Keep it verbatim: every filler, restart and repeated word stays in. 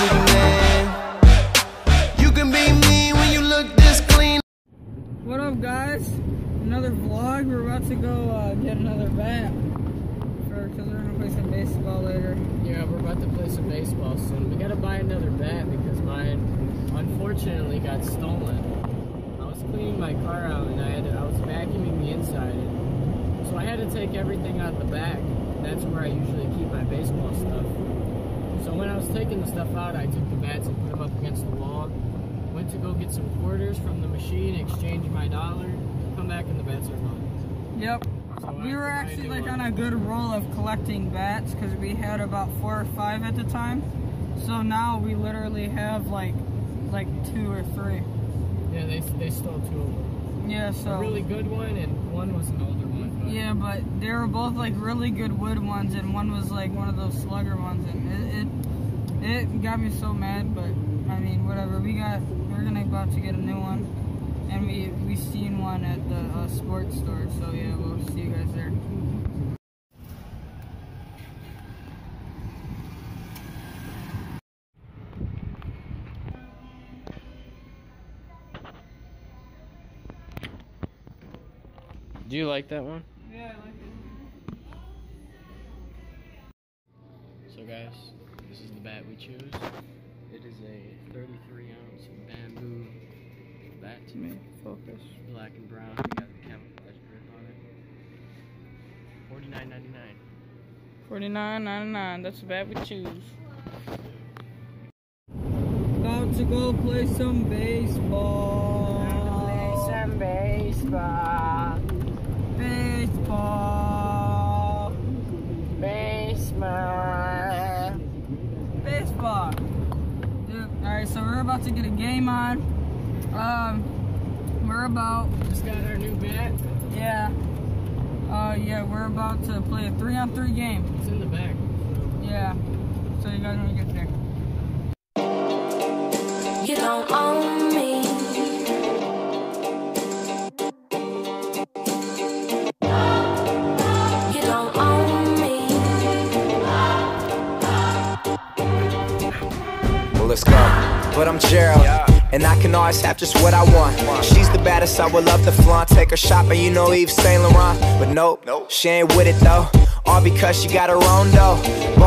Superman. You can be me when you look this clean. What up, guys? Another vlog. We're about to go uh, get another bat for because we're gonna play some baseball later. Yeah, we're about to play some baseball soon. We gotta buy another bat because mine unfortunately got stolen. I was cleaning my car out and I had to, I was vacuuming the inside, and so I had to take everything out the back. That's where I usually keep my baseball stuff. So when I was taking the stuff out, I took the bats and put them up against the wall. Went to go get some quarters from the machine, exchange my dollar, come back and the bats are gone. Yep. So we were actually like on a good roll of collecting bats because we had about four or five at the time. So now we literally have like like two or three. Yeah, they, they stole two of them. Yeah, so a really good one and one was an older one. But yeah, but they were both like really good wood ones, and one was like one of those slugger ones, and it it, it got me so mad. But I mean, whatever. We got we're gonna about to get a new one, and we we seen one at the uh, sports store. So yeah, we'll see you guys there. Do you like that one? Yeah, I like it. So guys, this is the bat we choose. It is a thirty-three ounce bamboo bat. Make focus. Black and brown. We got the camouflage grip on it. forty-nine ninety-nine. forty-nine ninety-nine. That's the bat we choose. About to go play some baseball. Play some baseball. Baseball. Baseball. Baseball. Dude, alright, so we're about to get a game on. Um, we're about. Just got our new bat. Yeah. Uh, yeah, we're about to play a three on three game. It's in the back. Yeah. So you guys want to get there. You don't own me. You don't own me. Well, let's go. But I'm Gerald, and I can always have just what I want. She's the baddest, I would love to flaunt. Take her shopping, you know Yves Saint Laurent. But nope, she ain't with it though. All because she got her own dough.